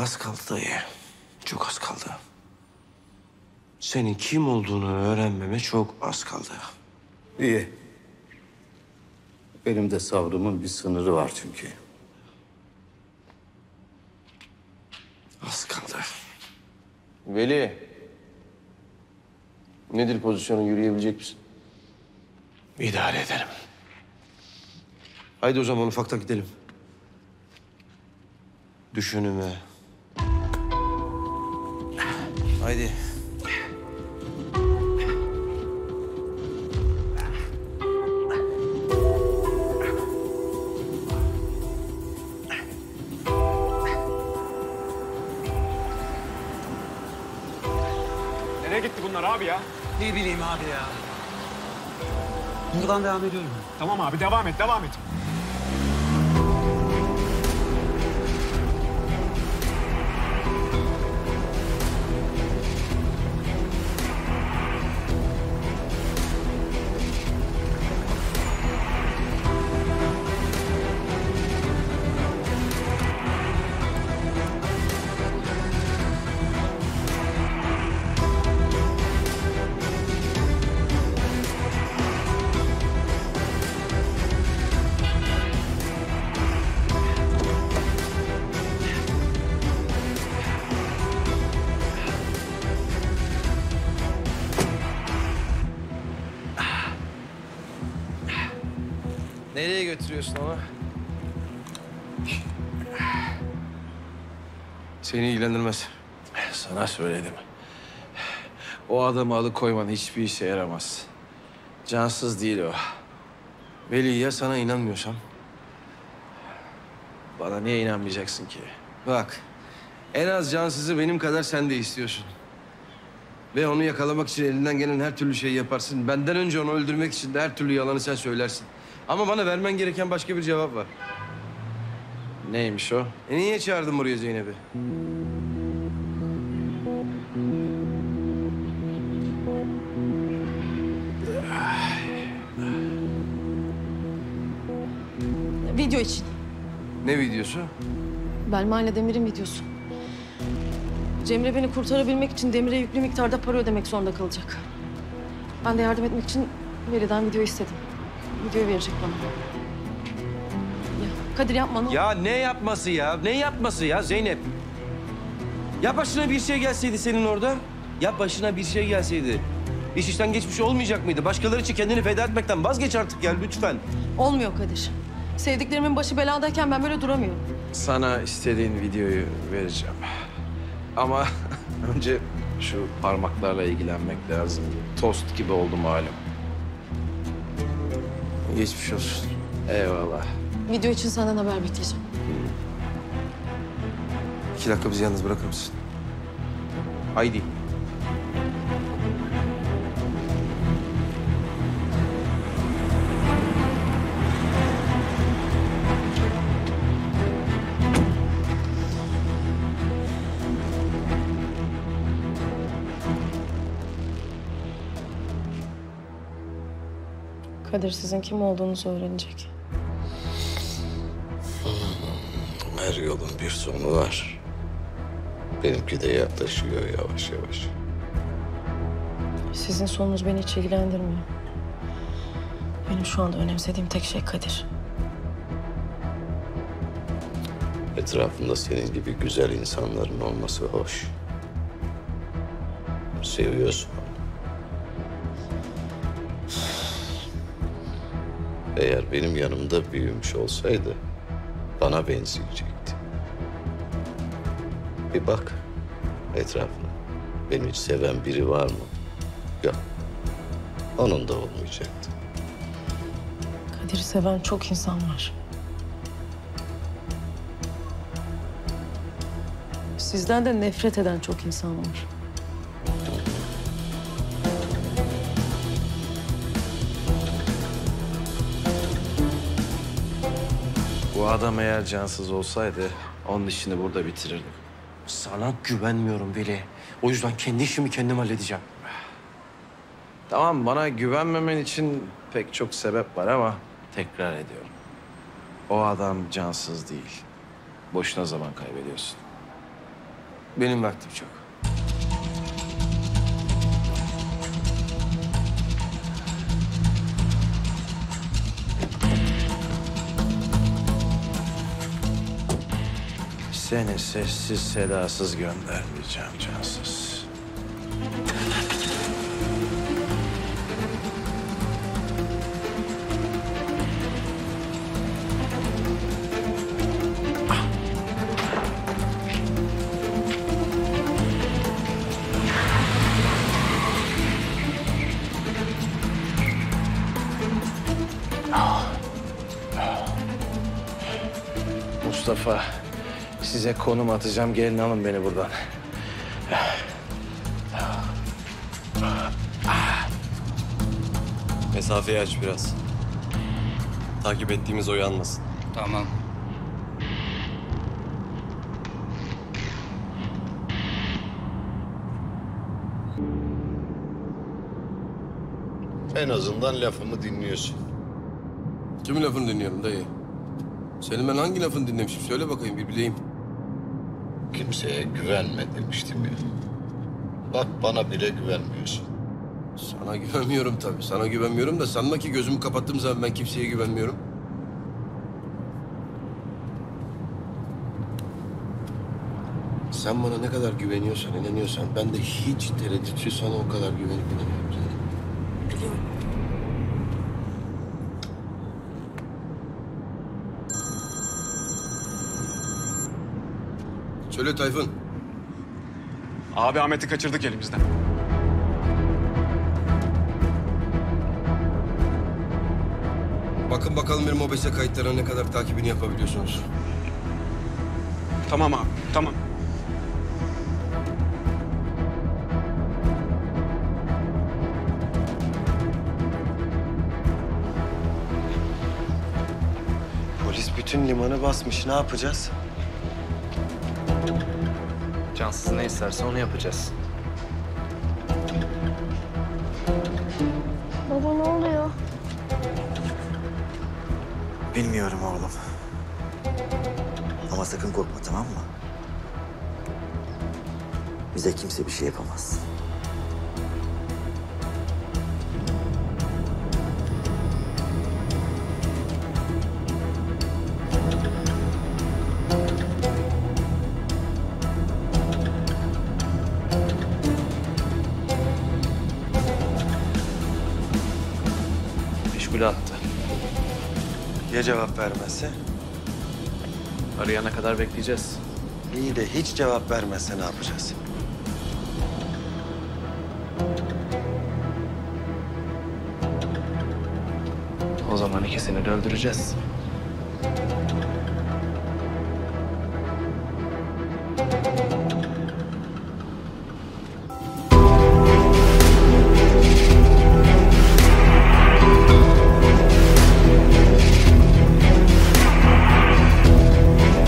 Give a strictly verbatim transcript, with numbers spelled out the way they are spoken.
Az kaldı dayı. Çok az kaldı. Senin kim olduğunu öğrenmeme çok az kaldı. İyi. Benim de sabrımın bir sınırı var çünkü. Az kaldı. Veli. Nedir pozisyonun, yürüyebilecek misin? İdare ederim. Haydi o zaman ufaktan gidelim. Düşünüme. Haydi. Nereye gitti bunlar abi ya? Ne bileyim abi ya. Buradan devam ediyorum. Tamam abi devam et, devam et. Nereye götürüyorsun onu? Seni ilgilendirmez. Sana söyledim. O adamı alıkoyman hiçbir işe yaramaz. Cansız değil o. Veli, ya sana inanmıyorsam? Bana niye inanmayacaksın ki? Bak, en az cansızı benim kadar sen de istiyorsun. Ve onu yakalamak için elinden gelen her türlü şeyi yaparsın. Benden önce onu öldürmek için de her türlü yalanı sen söylersin. Ama bana vermen gereken başka bir cevap var. Neymiş o? E niye çağırdın buraya Zeynep'i? Video için. Ne videosu? Belma ile Demir'in videosu. Cemre beni kurtarabilmek için Demir'e yüklü miktarda para ödemek zorunda kalacak. Ben de yardım etmek için Veli'den video istedim. Videoyu verecek bana. Ya Kadir yapma ne Ya ne yapması ya? Ne yapması ya Zeynep? Ya başına bir şey gelseydi senin orada? Ya başına bir şey gelseydi? İş işten geçmiş olmayacak mıydı? Başkaları için kendini feda etmekten vazgeç artık ya lütfen. Olmuyor Kadir. Sevdiklerimin başı beladayken ben böyle duramıyorum. Sana istediğin videoyu vereceğim. Ama önce şu parmaklarla ilgilenmek lazım. Tost gibi oldu malum. Geçmiş olsun. Eyvallah. Video için senden haber bekleyeceğim. İki dakika bizi yalnız bırakır mısın? Haydi. Kadir sizin kim olduğunuzu öğrenecek. Her yolun bir sonu var. Benimki de yaklaşıyor yavaş yavaş. Sizin sonunuz beni hiç ilgilendirmiyor. Benim şu anda önemsediğim tek şey Kadir. Etrafında senin gibi güzel insanların olması hoş. Seviyorsun onu. Eğer benim yanımda büyümüş olsaydı bana benzeyecekti. Bir bak etrafına. Beni hiç seven biri var mı? Yok. Onun da olmayacaktı. Kadir'i seven çok insan var. Sizden de nefret eden çok insan var. Bu adam eğer cansız olsaydı onun işini burada bitirirdim. Sana güvenmiyorum Veli. O yüzden kendi işimi kendim halledeceğim. Tamam, bana güvenmemen için pek çok sebep var ama tekrar ediyorum. O adam cansız değil. Boşuna zaman kaybediyorsun. Benim vaktim çok. Seni sessiz sedasız göndermeyeceğim cansız. Mustafa, size konum atacağım. Gelin alın beni buradan. Mesafeyi aç biraz. Takip ettiğimiz oyanmasın. Tamam. En azından lafımı dinliyorsun. Kimin lafını dinliyorum dayı? Senin ben hangi lafını dinlemişim? Söyle bakayım bir bileyim. Kimseye güvenme demiştim ya. Bak bana bile güvenmiyorsun. Sana güvenmiyorum tabii. Sana güvenmiyorum da sanma ki gözümü kapattığım zaman ben kimseye güvenmiyorum. Sen bana ne kadar güveniyorsan, inanıyorsan ben de hiç tereddütsüz sana o kadar güvenip inanıyorum. Biliyorum. Söyle Tayfun. Abi Ahmet'i kaçırdık elimizden. Bakın bakalım benim mobese kayıtlarına ne kadar takibini yapabiliyorsunuz. Tamam abi, tamam. Polis bütün limanı basmış. Ne yapacağız? Cansız ne isterse onu yapacağız. Baba ne oluyor? Bilmiyorum oğlum. Ama sakın korkma, tamam mı? Bize kimse bir şey yapamaz. Meşgule attı. Ya cevap vermezse? Arayana kadar bekleyeceğiz. İyi de hiç cevap vermezse ne yapacağız? O zaman ikisini de öldüreceğiz.